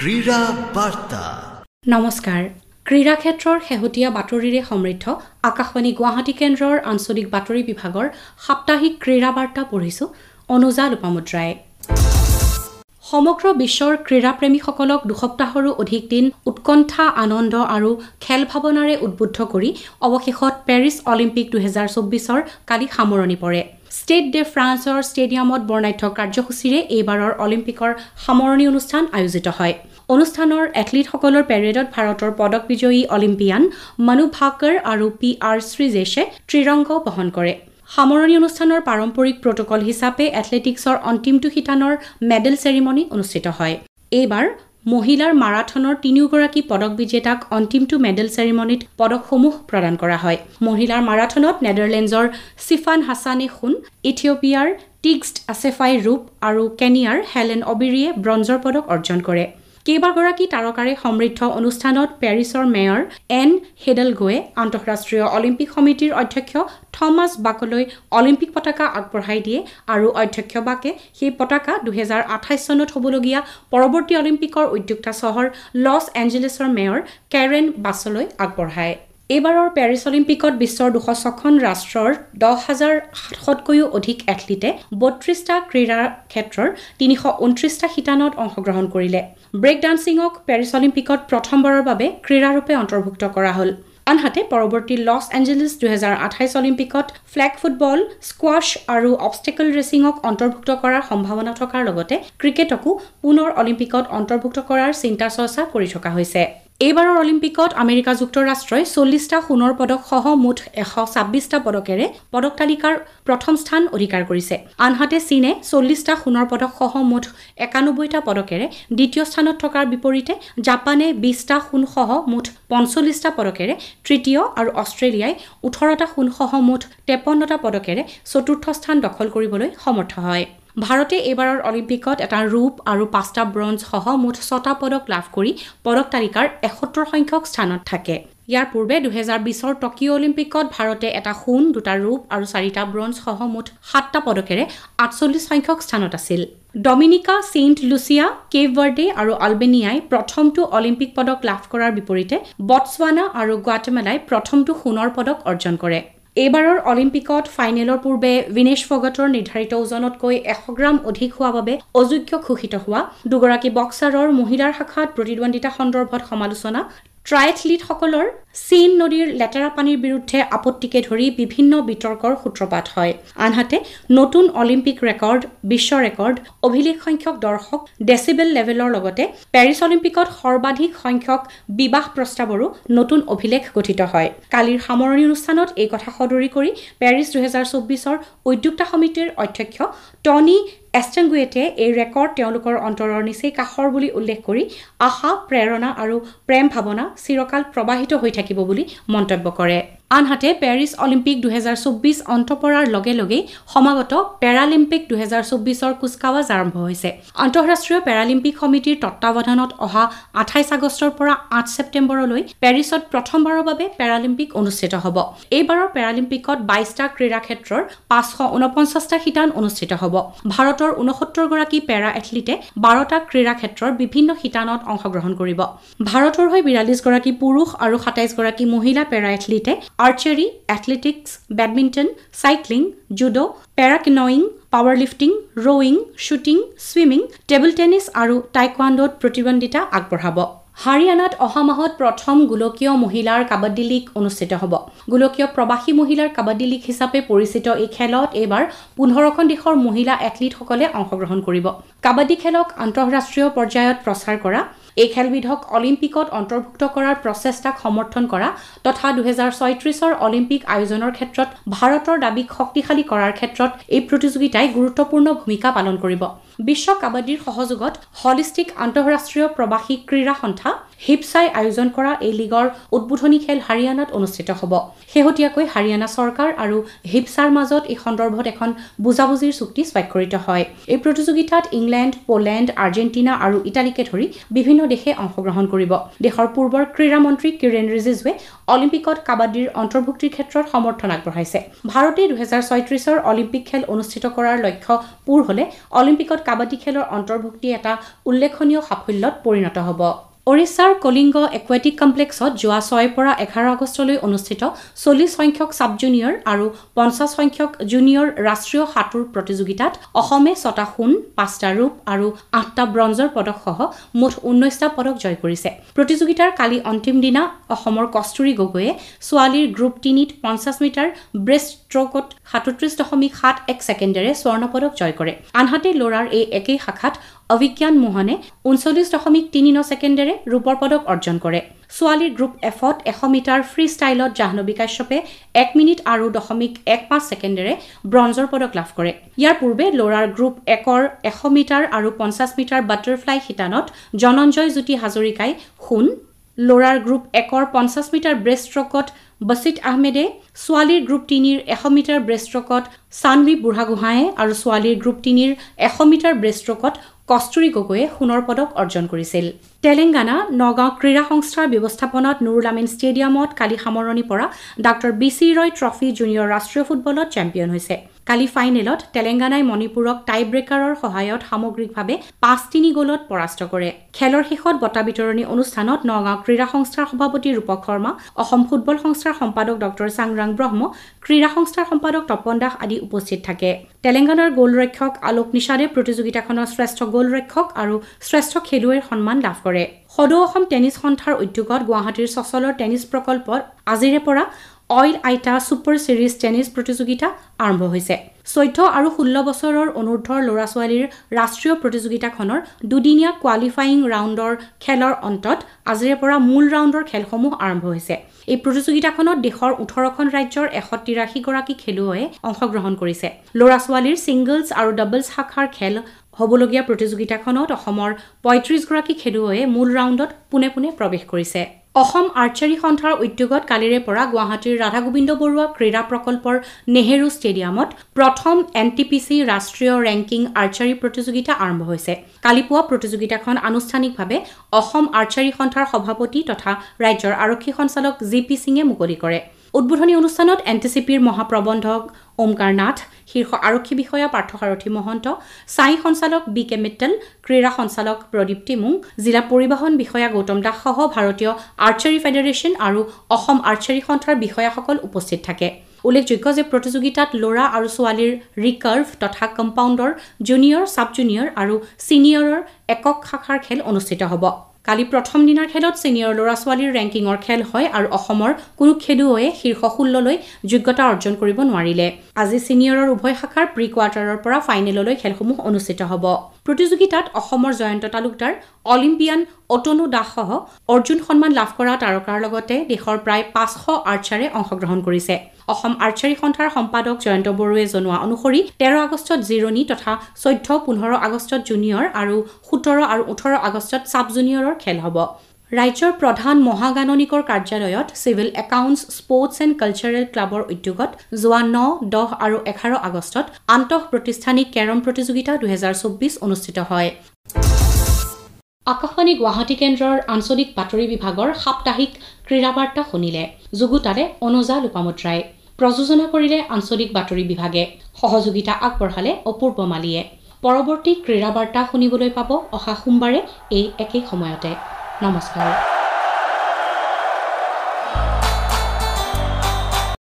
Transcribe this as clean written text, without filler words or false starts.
Krira Barta. নমস্কাৰ ক্ৰীড়া ক্ষেত্ৰৰ শেহতীয়া বাতৰিৰে সমৃদ্ধ আকাশবাণী গুৱাহাটী কেন্দ্ৰৰ আঞ্চলিক বাতৰি বিভাগৰ সাপ্তাহিক ক্ৰীড়া বাৰ্তা পঢ়িছো অনুজা লোপামুদ্ৰাই সমগ্ৰ বিশ্বৰ ক্ৰীড়াপ্ৰেমীসকলক দুসপ্তাহৰো অধিক দিন উৎকণ্ঠা আনন্দ আৰু খেল ভাৱনাৰে উদ্বুদ্ধ কৰি অৱশেষত পেৰিছ অলিম্পিক 2024ৰ কালি সামৰণি পৰে ষ্টেড ডে ফ্ৰান্সৰ ষ্টেডিয়ামত বৰ্ণাঢ্য কাৰ্যসূচীৰে এইবাৰৰ অলিম্পিকৰ সামৰণি অনুষ্ঠান আয়োজিত হয় অনুষ্ঠানৰ এথলীটসকলৰ পেৰেডত ভাৰতৰ পদক বিজয়ী অলিম্পিয়ান মনু ভাকৰ আৰু PR শ্ৰীজেশে ত্ৰিৰংগ বহন কৰে সামৰণি অনুষ্ঠানৰ পাৰম্পৰিক প্ৰটোকল হিচাপে এথলেটিক্সৰ অন্তিমটো শিতানৰ মেডেল চেৰিমনি অনুষ্ঠিত হয় এইবাৰ মহিলাৰ মাৰাথনৰ তিনিওগৰাকী পদক বিজেতাক অন্তিমটো মেডেল চেৰিমনিত পদকসমূহ প্ৰদান কৰা হয় মহিলাৰ মাৰাথনত নেদাৰলেণ্ডছৰ সিফান হাছানে খুন ইথিওপিয়াৰ টিগষ্ট আছেফাই ৰূপ আৰু কেনিয়াৰ হেলেন অবিৰিয়ে ব্ৰঞ্জৰ পদক অৰ্জন কৰে কেইবাগৰাকী তাৰকাৰে সমৃদ্ধ অনুষ্ঠানত পেৰিছৰ মেয়ৰ এন হেডেলগোৱে আন্তঃৰাষ্ট্ৰীয় অলিম্পিক সমিতিৰ অধ্যক্ষ থমাছ বাকলৈ অলিম্পিক পতাকা আগবঢ়াই দিয়ে আৰু অধ্যক্ষ বাকে সেই পতাকা 2028 চনত হ'বলগীয়া পৰৱৰ্তী অলিম্পিকৰ উদ্যোক্তা চহৰ লছ এঞ্জেলেছৰ মেয়ৰ কেৰেন বাছলৈ আগবঢ়ায় এইবাৰৰ পেৰিছ অলিম্পিকত বিশ্বৰ 206খন ৰাষ্ট্ৰৰ 10,700তকৈও অধিক এথলীটে 32টা ক্ৰীড়া ক্ষেত্ৰৰ 329টা শিতানত অংশগ্ৰহণ কৰিলে ব্ৰেক ডান্সিঙক পেৰিছ অলিম্পিকত প্ৰথমবাৰৰ বাবে ক্ৰীড়াৰূপে অন্তৰ্ভুক্ত কৰা হ'ল আনহাতে পৰৱৰ্তী লছ এঞ্জেলেছ 2028 অলিম্পিকত ফ্লেগ ফুটবল স্কোৱাছ আৰু অবষ্টেকল ৰেচিঙক অন্তৰ্ভুক্ত কৰাৰ সম্ভাৱনা থকাৰ লগতে ক্ৰিকেটকো পুনৰ অলিম্পিকত অন্তৰ্ভুক্ত কৰাৰ চিন্তা চৰ্চা কৰি থকা হৈছে এইবাৰৰ অলিম্পিকত আমেৰিকা যুক্তৰাষ্ট্ৰই 40টা সোণৰ পদক সহ মুঠ 126টা পদকেৰে পদক তালিকাৰ প্ৰথম স্থান অধিকাৰ কৰিছে আনহাতে চীনে 40টা সোণৰ পদক সহ মুঠ 91টা পদকেৰে দ্বিতীয় স্থানত থকাৰ বিপৰীতে জাপানে 20টা সোণ সহ মুঠ 45টা পদকেৰে তৃতীয় আৰু অষ্ট্ৰেলিয়াই 18টা সোণ সহ মুঠ 53টা পদকেৰে চতুৰ্থ স্থান দখল কৰিবলৈ সমৰ্থ হয় ভাৰতে এইবাৰৰ অলিম্পিকত এটা ৰূপ আৰু 5টা ব্ৰঞ্জ সহ মুঠ 6টা পদক লাভ কৰি পদক তালিকাৰ 71 সংখ্যক স্থানত থাকে ইয়াৰ পূৰ্বে 2020ৰ টকিঅ' অলিম্পিকত ভাৰতে এটা সোণ 2টা ৰূপ আৰু 4টা ব্ৰঞ্জ সহ মুঠ 7টা পদকেৰে 48 সংখ্যক স্থানত আছিল Dominica Saint Lucia Cape Verde আৰু আলবেনিয়াই প্ৰথমটো অলিম্পিক পদক লাভ কৰাৰ বিপৰীতে বটছৱানা আৰু গুৱাটেমালাই প্ৰথমটো সোণৰ পদক অৰ্জন কৰে এইবাৰৰ অলিম্পিকত ফাইনেলৰ পূৰ্বে বিনেশ ফগটৰ নিৰ্ধাৰিত ওজনতকৈ 100 গ্ৰাম অধিক হোৱা বাবে অযোগ্য ঘোষিত হোৱা দুগৰাকী বক্সাৰৰ মহিলাৰ শাখাত প্ৰতিদ্বন্দ্বিতা সন্দৰ্ভত সমালোচনা ট্ৰায়েথলিটসকলৰ চীন নদীৰ লেতেৰা পানীৰ বিৰুদ্ধে আপত্তিকে ধৰি বিভিন্ন বিতৰ্কৰ সূত্ৰপাত হয় আনহাতে নতুন অলিম্পিক ৰেকৰ্ড বিশ্ব ৰেকৰ্ড অভিলেখ সংখ্যক দৰ্শক ডেচিবেল লেভেলৰ লগতে পেৰিছ অলিম্পিকত সৰ্বাধিক সংখ্যক বিবাহ প্ৰস্তাৱৰো নতুন অভিলেখ গঠিত হয় কালিৰ সামৰণি অনুষ্ঠানত এই কথা সদৰি কৰি পেৰিছ 2024ৰ উদ্যোক্তা সমিতিৰ অধ্যক্ষ টনি এষ্টেংগুয়েটে এই ৰেকৰ্ড তেওঁলোকৰ অন্তৰৰ নিচেই কাষৰ বুলি উল্লেখ কৰি আশা প্ৰেৰণা আৰু প্ৰেম ভাৱনা চিৰকাল প্ৰবাহিত হৈ থাকিব বুলি মন্তব্য কৰে আনহাতে পেৰিছ অলিম্পিক 2024 অন্ত পৰাৰ লগে লগেই সমাগত পেৰালিম্পিক 2024ৰ কুচকাৱাজ আৰম্ভ হৈছে আন্তঃৰাষ্ট্ৰীয় পেৰালিম্পিক সমিতিৰ তত্ত্বাৱধানত অহা 28 আগষ্টৰ পৰা 8 ছেপ্টেম্বৰলৈ পেৰিছত প্ৰথমবাৰৰ বাবে পেৰালিম্পিক অনুষ্ঠিত হ'ব এইবাৰৰ পেৰালিম্পিকত 22টা ক্ৰীড়া ক্ষেত্ৰৰ 549টা শিতান অনুষ্ঠিত হ'ব ভাৰতৰ 69 গৰাকী পেৰা এথলীটে 12টা ক্ৰীড়া ক্ষেত্ৰৰ বিভিন্ন শিতানত অংশগ্ৰহণ কৰিব ভাৰতৰ হৈ 42 গৰাকী পুৰুষ আৰু 27 গৰাকী মহিলা পেৰা এথলীটে archery athletics badminton cycling judo paracanoeing powerlifting rowing shooting swimming table tennis আৰু টাইকোৱাণ্ডোত প্ৰতিদ্বন্দ্বিতা আগবঢ়াব হাৰিয়ানাত অহা মাহত প্ৰথম গোলকীয় মহিলাৰ কাবাডী লীগ অনুষ্ঠিত হ'ব গোলকীয় প্ৰবাসী মহিলাৰ কাবাডী লীগ হিচাপে পৰিচিত এই খেলত এইবাৰ 15খন দেশৰ মহিলা এথলীটসকলে অংশগ্ৰহণ কৰিব কাবাডী খেলক আন্তঃৰাষ্ট্ৰীয় পৰ্যায়ত প্ৰচাৰ কৰা এই খেলবিধক অলিম্পিকত অন্তৰ্ভুক্ত কৰাৰ প্ৰচেষ্টাক সমৰ্থন কৰা তথা 2036ৰ অলিম্পিক আয়োজনৰ ক্ষেত্ৰত ভাৰতৰ দাবীক শক্তিশালী কৰাৰ ক্ষেত্ৰত এই প্ৰতিযোগিতাই গুৰুত্বপূৰ্ণ ভূমিকা পালন কৰিব বিশ্ব কাবাডীৰ সহযোগত হলিষ্টিক আন্তঃৰাষ্ট্ৰীয় প্ৰবাসী ক্ৰীড়া সন্থা হিপছাই আয়োজন কৰা এই লীগৰ উদ্বোধনী খেল হাৰিয়ানাত অনুষ্ঠিত হ'ব। শেহতীয়াকৈ হাৰিয়ানা চৰকাৰ আৰু হিপছাৰ মাজত এই সন্দৰ্ভত এখন বুজাবুজিৰ চুক্তি স্বাক্ষৰিত হয়। এই প্ৰতিযোগিতাত ইংলেণ্ড, পোলেণ্ড, আৰ্জেণ্টিনা আৰু ইটালীকে ধৰি বিভিন্ন দেশে অংশগ্ৰহণ কৰিব। দেশৰ পূৰ্বৰ ক্ৰীড়া মন্ত্ৰী কিৰেণ ৰিজিজুৱে অলিম্পিকত কাবাডীৰ অন্তৰ্ভুক্তিৰ ক্ষেত্ৰত সমৰ্থন আগবঢ়াইছে। ভাৰতে 2036 অলিম্পিক খেল অনুষ্ঠিত কৰাৰ লক্ষ্য পূৰ হ'লে অলিম্পিকত কাবাডী খেলৰ অন্তৰ্ভুক্তি এটা উল্লেখনীয় সাফল্যত পৰিণত হ'ব। ওড়িশাৰ কলিংগ একুৱেটিক কমপ্লেক্সত যোৱা 6 পৰা 11 আগষ্টলৈ অনুষ্ঠিত 40 সংখ্যক সাব জুনিয়ৰ আৰু 50 সংখ্যক জুনিয়ৰ ৰাষ্ট্ৰীয় সাঁতোৰ প্ৰতিযোগিতাত অসমে 6টা সোণ, 5টা ৰূপ আৰু 8টা ব্ৰঞ্জৰ পদক সহ মুঠ 19টা পদক জয় কৰিছে। প্ৰতিযোগিতাৰ কালি অন্তিম দিনা অসমৰ কস্তুৰী গগৈয়ে ছোৱালীৰ গ্ৰুপ 3ত 50 মিটাৰ ব্ৰেষ্ট ষ্ট্ৰোকত 37.71 ছেকেণ্ডেৰে স্বৰ্ণ পদক জয় কৰে। আনহাতে ল'ৰাৰ এই একেই শাখাত অভিজ্ঞান মোহনে 39.39 ছেকেণ্ডেৰে ৰূপৰ পদক অৰ্জন কৰে। ছোৱালীৰ গ্ৰুপ এফত 100 মিটাৰ ফ্ৰী ষ্টাইলত জাহ্নৱী কাশ্যপে 1 মিনিট আৰু 0.15 ছেকেণ্ডেৰে ব্ৰঞ্জৰ পদক লাভ কৰে। ইয়াৰ পূৰ্বে ল'ৰাৰ গ্ৰুপ 1ৰ 100 মিটাৰ আৰু 50 মিটাৰ বাটাৰফ্লাই শিতানত জনঞ্জয় জ্যোতি হাজৰিকাই সোণ, ল'ৰাৰ গ্ৰুপ 1ৰ 50 মিটাৰ ব্ৰেষ্ট ষ্ট্ৰোকত বছিত আহমেদে, ছোৱালীৰ গ্ৰুপ 3ৰ 100 মিটাৰ ব্ৰেষ্ট ষ্ট্ৰোকত চানভি বুঢ়াগোহাঁয়ে আৰু ছোৱালীৰ গ্ৰুপ 3ৰ 100 মিটাৰ ব্ৰেষ্ট ষ্ট্ৰোকত কস্তুৰী গগৈয়ে সোণৰ পদক অৰ্জন কৰিছিল। তেলেংগানা নগাঁও ক্ৰীড়া সংস্থাৰ ব্যৱস্থাপনাত নুৰুল আমিন ষ্টেডিয়ামত কালি সামৰণি পৰা doctor BC Roy trophy junior ৰাষ্ট্ৰীয় ফুটবলত চেম্পিয়ন হৈছে। কালি ফাইনেলত তেলেংগানাই মণিপুৰক টাই ব্ৰেকাৰৰ সহায়ত সামগ্ৰিকভাৱে 5-3 গ'লত পৰাস্ত কৰে। খেলৰ শেষত বঁটা বিতৰণী অনুষ্ঠানত নগাঁও ক্ৰীড়া সংস্থাৰ সভাপতি ৰূপক শৰ্মা, অসম ফুটবল সংস্থাৰ সম্পাদক ডক্টৰ চাংৰাং ব্ৰহ্ম, ক্ৰীড়া সংস্থাৰ সম্পাদক তপন দাস আদি উপস্থিত থাকে। তেলেংগানাৰ গ'লৰক্ষক আলোক নিষাদে প্ৰতিযোগিতাখনৰ শ্ৰেষ্ঠ গ'লৰক্ষক আৰু শ্ৰেষ্ঠ খেলুৱৈৰ সন্মান লাভ কৰে। সদৌ অসম টেনিছ সন্থাৰ উদ্যোগত গুৱাহাটীৰ চচলৰ টেনিছ প্ৰকল্পত আজিৰে পৰা অইল আইটা ছুপাৰ ছিৰিজ টেনিছ প্ৰতিযোগিতা আৰম্ভ হৈছে। 14 আৰু 16 বছৰৰ অনুৰ্ধৰ ল'ৰা-ছোৱালীৰ ৰাষ্ট্ৰীয় প্ৰতিযোগিতাখনৰ দুদিনীয়া কোৱালিফাইং ৰাউণ্ডৰ খেলৰ অন্তত আজিৰে পৰা মূল ৰাউণ্ডৰ খেলসমূহ আৰম্ভ হৈছে। এই প্ৰতিযোগিতাখনত দেশৰ 18খন ৰাজ্যৰ 183 গৰাকী খেলুৱৈয়ে অংশগ্ৰহণ কৰিছে। ল'ৰা-ছোৱালীৰ ছিংগলছ আৰু ডাবলছ শাখাৰ খেল হ'বলগীয়া প্ৰতিযোগিতাখনত অসমৰ 35 গৰাকী খেলুৱৈয়ে মূল ৰাউণ্ডত পোনে পোনে প্ৰৱেশ কৰিছে। অসম আৰ্চাৰী সন্থাৰ উদ্যোগত কালিৰে পৰা গুৱাহাটীৰ ৰাধা গোবিন্দ বৰুৱা ক্ৰীড়া প্ৰকল্পৰ নেহেৰু ষ্টেডিয়ামত প্ৰথম NTPC ৰাষ্ট্ৰীয় ৰেংকিং আৰ্চাৰী প্ৰতিযোগিতা আৰম্ভ হৈছে। কালি পুৱা প্ৰতিযোগিতাখন আনুষ্ঠানিকভাৱে অসম আৰ্চাৰী সন্থাৰ সভাপতি তথা ৰাজ্যৰ আৰক্ষী সঞ্চালক GP সিঙে মুকলি কৰে। উদ্বোধনী অনুষ্ঠানত NTCPৰ মহাপ্ৰবন্ধক ওমকাৰ নাথ, শীৰ্ষ আৰক্ষী বিষয়া পাৰ্থসাৰথী মহন্ত, ছাই সঞ্চালক BK মিট্টল, ক্ৰীড়া সঞ্চালক প্ৰদীপ টিমুং, জিলা পৰিবহণ বিষয়া গৌতম দাস সহ ভাৰতীয় আৰ্চাৰী ফেডাৰেশ্যন আৰু অসম আৰ্চাৰী সন্থাৰ বিষয়াসকল উপস্থিত থাকে। উল্লেখযোগ্য যে প্ৰতিযোগিতাত ল'ৰা আৰু ছোৱালীৰ ৰিকাৰ্ভ তথা কম্পাউণ্ডৰ, জুনিয়ৰ, ছাব জুনিয়ৰ আৰু ছিনিয়ৰৰ একক শাখাৰ খেল অনুষ্ঠিত হ'ব। কালি প্ৰথম দিনাৰ খেলত ছিনিয়ৰ ল'ৰা-ছোৱালীৰ ৰেংকিঙৰ খেল হয় আৰু অসমৰ কোনো খেলুৱৈয়ে শীৰ্ষ 16লৈ যোগ্যতা অৰ্জন কৰিব নোৱাৰিলে। আজি ছিনিয়ৰৰ উভয় শাখাৰ প্ৰি কোৱাৰ্টাৰৰ পৰা ফাইনেললৈ খেলসমূহ অনুষ্ঠিত হ'ব। প্ৰতিযোগিতাত অসমৰ জয়ন্ত তালুকদাৰ, অলিম্পিয়ান অতনু দাসসহ অৰ্জুন সন্মান লাভ কৰা তাৰকাৰ লগতে দেশৰ প্ৰায় 500 আৰ্চাৰে অংশগ্ৰহণ কৰিছে। অসম আৰ্চাৰী সন্থাৰ সম্পাদক জয়ন্ত বড়োৱে জনোৱা অনুসৰি 13 আগষ্টত জিৰণি তথা 14-15 আগষ্টত জুনিয়ৰ আৰু 17 আৰু 18 আগষ্টত ছাব জুনিয়ৰৰ খেল হ'ব। ৰাজ্যৰ প্ৰধান মহাগাণনিকৰ কাৰ্যালয়ত civil accounts sports and cultural ক্লাবৰ উদ্যোগত যোৱা 9, 10 আৰু 11 আগষ্টত আন্তঃ প্ৰতিষ্ঠানিক কেৰম প্ৰতিযোগিতা 2024 অনুষ্ঠিত হয়। আকাশবাণী গুৱাহাটী কেন্দ্ৰৰ আঞ্চলিক বাতৰি বিভাগৰ সাপ্তাহিক ক্ৰীড়া বাৰ্তা শুনিলে। যুগুতালে অনুজা লোপামুদ্ৰাই। প্ৰযোজনা কৰিলে আঞ্চলিক বাতৰি বিভাগে। সহযোগিতা আগবঢ়ালে অপূৰ্ব মালিয়ে। পৰৱৰ্তী ক্ৰীড়া বাৰ্তা শুনিবলৈ পাব অহা সোমবাৰে এই একেই সময়তে। নমস্কাৰ।